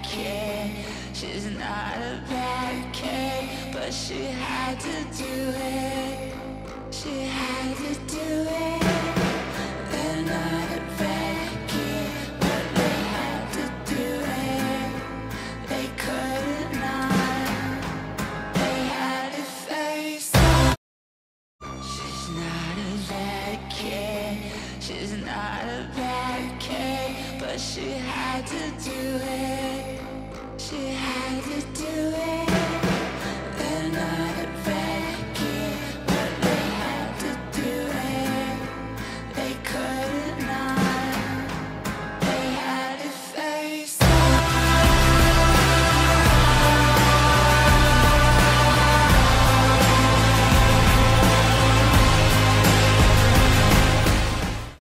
kid. She's not a bad kid, but she had to do it. She had to do it. They're not a bad kid, but they had to do it. They couldn't not. They had to face it. She's not a bad kid. She's not a bad kid, but she had to do it. She had to do it.